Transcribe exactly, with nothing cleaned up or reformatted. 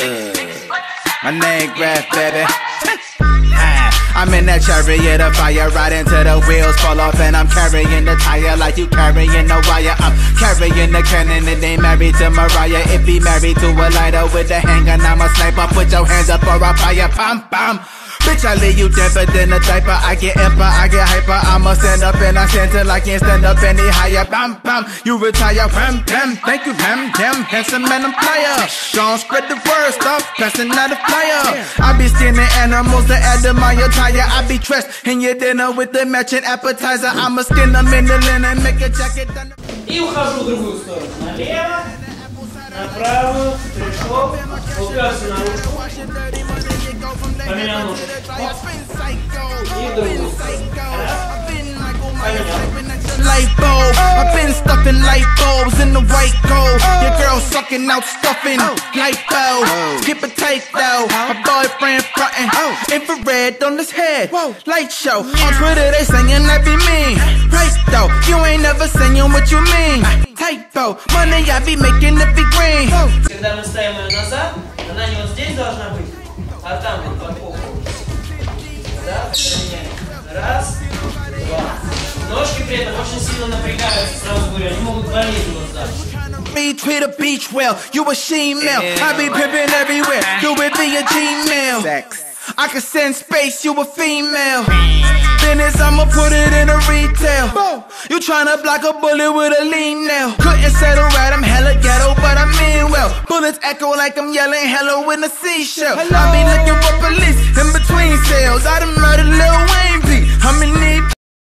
Uh, my name Graf, baby. I'm in that chariot of fire, riding till the wheels fall off, and I'm carrying the tire like you carrying the wire. I'm carrying the cannon and they married to Mariah. If he married to a lighter with a handgun, I'm a sniper. Put your hands up for a fire, pam pam. Bitch, I leave you deeper than a diaper. I get emper, I get hyper. I'ma stand up and I stand till I can't stand up any higher. Bam, bam, you retire. Bam, bam, thank you, bam, damn. Handsome and I'm flyer. Don't spread the word, stop passing out a flyer. I be skinning animals to add to my attire. I be dressed in your dinner with the matching appetizer. I'ma skin them in the linen, make a jacket. И ухожу в другую сторону. Налево, направо, прыжок, уперся на ручку. Поменял ножку. И в другую сторону. Light bulb, I've been stuffing light bulbs in the white gold. Your girl sucking out stuffing light bulb. Skip a tight though, my boyfriend frontin'. Infrared on his head, light show. On Twitter they saying that be me. Right though, you ain't never saying what you mean. Typo, money I be making it be green. Когда мы ставим ее назад, она не вот здесь должна быть, а там вот по полу. Да, раз, два. Ножки при этом очень сильно напрягаются, сразу говорю, они могут болеть вот так. Beach with a beach well, you a she-mail. I be pimping everywhere, do it via Gmail. Sex. I can send space, you a female. Business, I'ma put it in a retail. You tryna block a bullet with a lean nail. Couldn't settle right, I'm hella ghetto, but I mean well. Bullets echo like I'm yelling hello in a seashell. I be looking for police in between sales. I done murdered Lil Wayne B. I'm in need.